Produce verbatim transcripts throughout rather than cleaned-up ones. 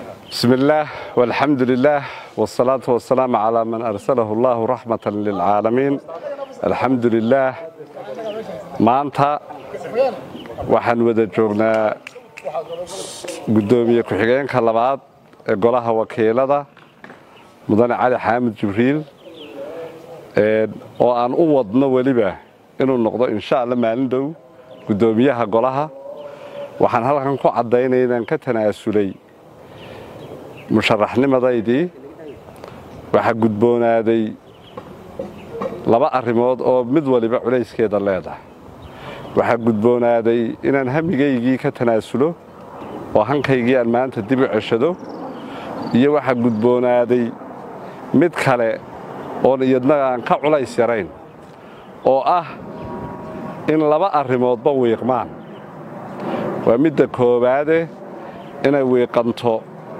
بسم الله والحمد لله والصلاة والسلام على من أرسله الله رحمة للعالمين. الحمد لله. maanta waxaan wada joognaa gudoomiye ku-xigeenka labaad ee golaha wakiilada mudane cali xaamid jibriil oo aan u wadno waliba inuu noqdo insha Allah maalin dhow gudoomiyaha golaha. waxaan halkan ku cadeynayaa inaan ka tanaasulay musharaxnimadeydii. waxa gudboonaaday laba arrimood oo mid waliba culeyskeeda leedahay. waxa gudboonaaday inaan hamigaygii ka tanaasulo oo hankaygii aan maanta dib u ceshado, iyo waxa gudboonaaday mid kale oo iyadna aan ka culays yarayn oo ah in laba arrimoodba wiiqmaan. waa midda koowaad inay wiiqanto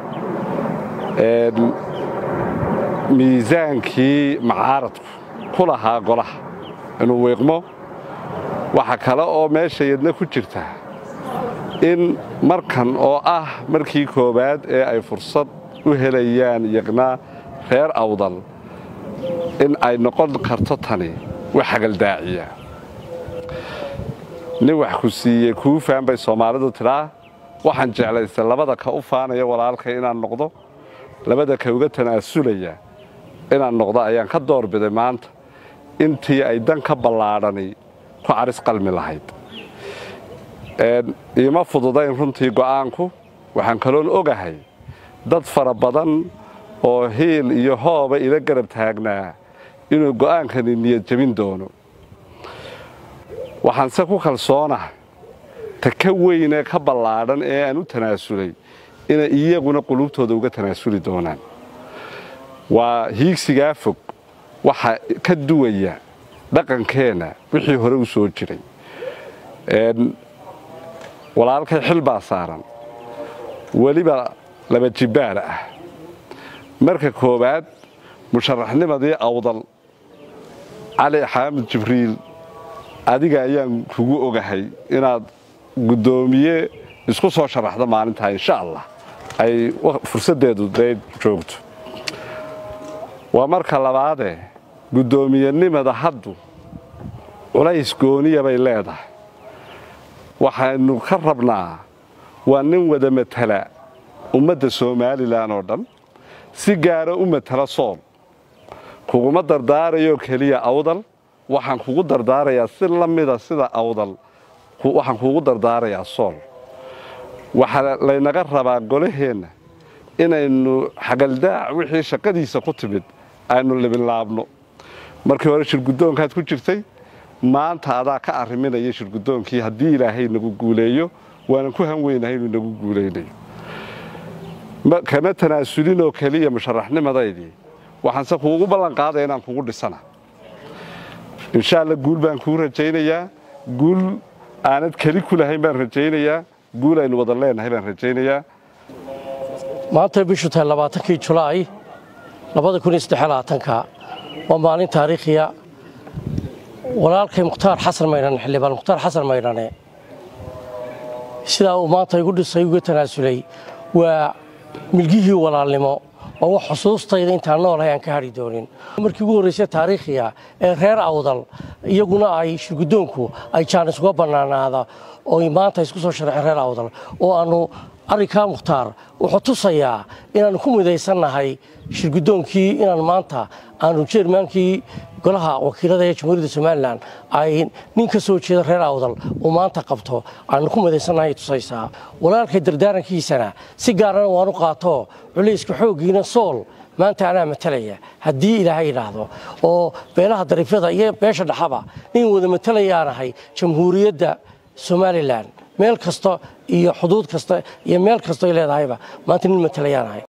miisaankii macaaradku ku lahaa golaha inuu wiiqmo. waxa kale oo meesha yadna ku jirta in markan oo ah markii koowaad ee ay fursad u helayaan yaqnaa reer awdal in ay noqon karto tani wax xagaldaaciya. nin wax ku siiyey kuu faan bay Soomaalidu tiraa. waxaan jeclaystay labada ka u faanaya walaalkay inaan noqdo, labada ka uga tanaasulaya inaan noqdo ayaan ka doorbiday maanta intii ay dan ka ballaadhani ku caris qalmi lahayd. iima fududayn runtii go'aanku. waxaan kaloon ogahay dad fara badan oo hiil iyo hooba ila garab taagnaa inuu go'aankani niyad jabin doono. waxaan se ku kalsoonahay ta ka weyn ee ka ballaadhan ee aan u tanaasulay inay iyaguna qulubtooda uga tanaasuli doonaan. waa hiigsigaa fog waxa ka duwaya dhaqankeena wixii hore u soo jiray. walaalkay xil baa saaran weliba laba jibaar ah. marka koowaad musharaxnimadii awdal cali xaamid jibriil adiga ayaan kugu ogahay inaad gudoomiye isku soo sharaxdo maalinta insha Allah ay fursadeedu day joogto. waa marka labaad ee gudoomiyenimada haddu culays gooniya bay leedahay. waxaanu ka rabnaa waa nin wada matala ummadda Soomaaliland oo dhan, si gaar ah u matala Sool. kuguma dardaarayo kaliya awdal, waxaan kugu dardaarayaa si la mid ah sida awdal waxaan kugu dardaarayaa Sool. waxa laynaga rabaa golaheena inaynu xagaldaac wixii shaqadiisa ku timid aynu libin laabno. markii hore shirgudoonkaad ku jirtay, maanta adaa ka arriminaya shirgudoonkii haddii Ilaahay nagu guuleeyo. waana ku han weynahay inuu nagu guuleynayo. kama tanaasulin oo kaliya musharaxnimadeydii. waxaan se kuugu ballan qaaday inaan kugu dhisana. insha Allah guul baan kuu rajaynayaa. guul aanad kali ku lahayn baan rajaynayaa. guul aynu wada leenahay baan rajaynayaa. maanta bishu tahay labaatankii Julaay labada kun iyo saddex iyo labaatanka waa maalin taariikhiya. walaalkay Mukhtaar Xasan Maydhane xildhibaan Mukhtaar Xasan Maydhane sida uu maanta igu dhisay uga tanaasulay waa milgihii walaalnimo oo wax xusuustayda intaan noolahay aan ka hari doonin. markii ugu horeysay taariikhiya ee reer awdal iyaguna ay shirgudoonku ay jaanis uga banaanaada oo maanta isku soo sharaxay reer awdal oo aanu arrinka Mukhtaar wuxuu tusayaa inaan ku midaysanahay shirgudoonkii inaan maanta aanu jeermaankii golaha wakiilada ee Jamhuuriyadda Soomaaliland ay nin ka soo jeeda reer awdal oo maanta qabto aanu ku midaysanahay tusaysaa. walaalkay dardaarankiisana si gaar ah waan u qaato culayska xoogiina Sool maanta anaa matalaya haddii Ilaahay yiraahdo oo beelaha dariifada iyo beesha dhaxaba in wada matalayaanahay Jamhuuriyadda Soomaaliland meel kasta iyo xuduud kasta iyo meel kasta ay leedahayba maanta nin matalayaanahay.